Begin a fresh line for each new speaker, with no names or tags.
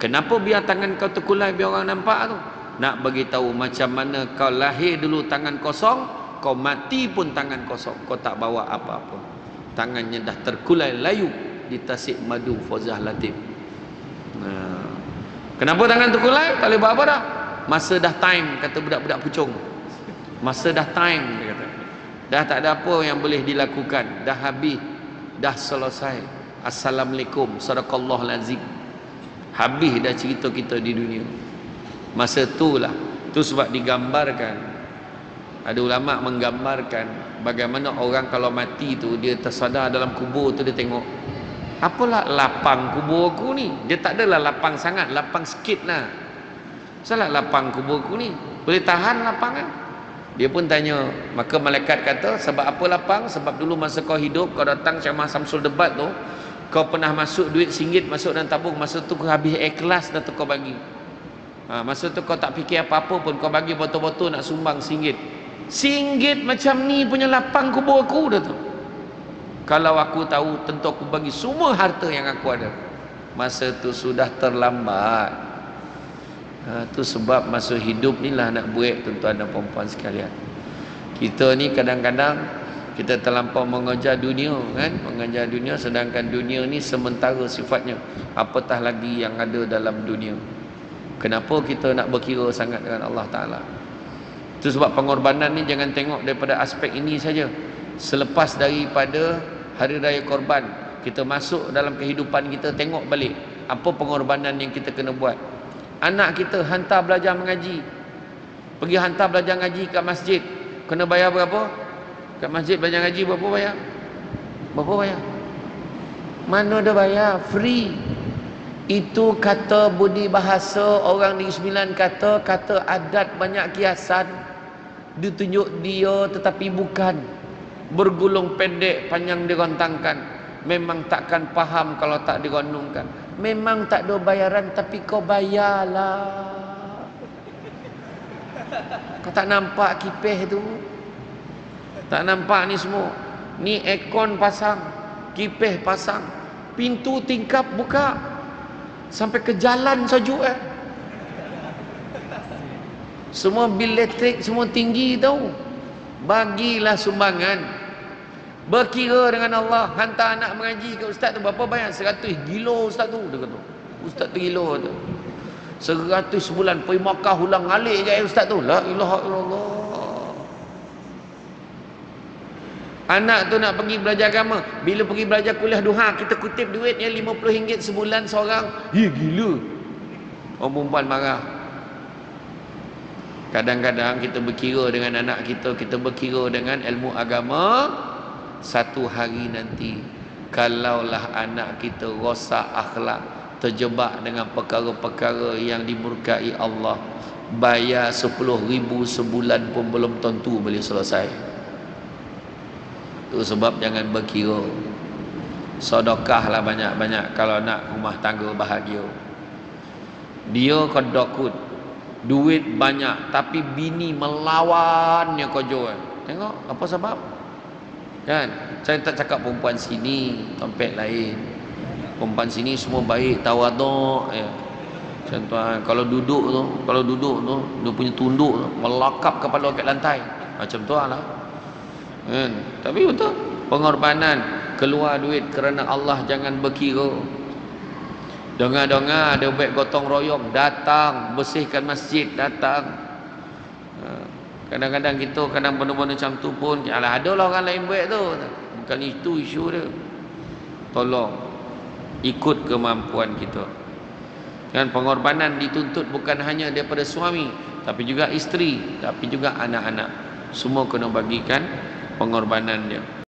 Kenapa biar tangan kau terkulai biar orang nampak tu? Nak bagi tahu macam mana kau lahir dulu tangan kosong, kau mati pun tangan kosong, kau tak bawa apa-apa. Tangannya dah terkulai layu di tasik madu Fauzah Latif. Kenapa tangan terkulai? Tak boleh buat apa dah. Masa dah time, kata budak-budak pucung. Masa dah time, dia kata. Dah tak ada apa yang boleh dilakukan. Dah habis, dah selesai. Assalamualaikum, sadaqallahul azim. Habis dah cerita kita di dunia. Masa itulah. Tu sebab digambarkan. Ada ulama menggambarkan bagaimana orang kalau mati tu dia tersadar dalam kubur tu, dia tengok, apalah lapang kubur aku ni. Dia tak adalah lapang sangat, lapang sikit lah. Salah lapang kubur aku ni, boleh tahan lapang kan? Dia pun tanya. Maka malaikat kata, sebab apa lapang? Sebab dulu masa kau hidup, kau datang Ceramah Samsul Debat tu, kau pernah masuk duit RM1 masuk dalam tabung. Masa tu kau habis ikhlas dah tu kau bagi. Masa tu kau tak fikir apa-apa pun, kau bagi botol-botol nak sumbang RM1. RM1 macam ni punya lapang kubur aku dah tu. Kalau aku tahu, tentu aku bagi semua harta yang aku ada. Masa tu sudah terlambat. Tu sebab masa hidup ni lah nak buat, tuan-tuan dan puan-puan sekalian. Kita ni kadang-kadang kita terlampau mengejar dunia kan, mengejar dunia, sedangkan dunia ni sementara sifatnya. Apatah lagi yang ada dalam dunia. Kenapa kita nak berkira sangat dengan Allah Ta'ala? Itu sebab pengorbanan ni jangan tengok daripada aspek ini saja. Selepas daripada Hari Raya Korban, kita masuk dalam kehidupan kita, tengok balik apa pengorbanan yang kita kena buat. Anak kita hantar belajar mengaji, pergi hantar belajar ngaji kat masjid, kena bayar berapa? Kat masjid belajar ngaji berapa bayar? Berapa bayar? Mana ada bayar? Free. Itu kata budi bahasa orang Negeri Sembilan, kata adat banyak kiasan. Ditunjuk dia tetapi bukan. Bergulung pendek panjang digontangkan. Memang takkan faham kalau tak digondongkan. Memang tak ada bayaran, tapi kau bayarlah. Kau tak nampak kipeh tu? Tak nampak ni semua? Ni aircon pasang, kipeh pasang, pintu tingkap buka, sampai ke jalan sajuk semua bil elektrik semua tinggi tau. Bagilah sumbangan. Berkira dengan Allah. Hantar anak mengaji ke ustaz tu berapa bayar? 100. Gila ustaz tu, dia kata. Ustaz tu gila tu. 100 sebulan pergi Makkah ulang alik je ustaz tu. La ilaha illallah. Anak tu nak pergi belajar agama, bila pergi belajar kuliah duha, kita kutip duitnya RM50 sebulan seorang. Gila. Orang perempuan marah. Kadang-kadang kita berkira dengan anak kita, kita berkira dengan ilmu agama. Satu hari nanti, kalaulah anak kita rosak akhlak, terjebak dengan perkara-perkara yang dimurkai Allah, bayar 10,000 sebulan pun belum tentu boleh selesai. Itu sebab jangan berkira. Sedekahlah banyak-banyak kalau nak rumah tangga bahagia. Dia kedokut, duit banyak, tapi bini melawannya kau jual. Tengok apa sebab? Kan? Saya tak cakap perempuan sini tempat lain. Perempuan sini semua baik, tawaduk ya. Contoh kalau duduk tu, dia punya tunduk tu melakap kepala kat lantai. Macam tu lah. Kan? Tapi betul, pengorbanan, keluar duit kerana Allah, jangan berkira. Dengar-dengar ada buat gotong royong, datang bersihkan masjid, datang. Kadang-kadang kita kadang benda-benda macam tu pun, alah adalah orang lain buat tu. Bukan itu isu dia. Tolong ikut kemampuan kita. Dan pengorbanan dituntut bukan hanya daripada suami, tapi juga isteri, tapi juga anak-anak. Semua kena bagikan pengorbanan dia.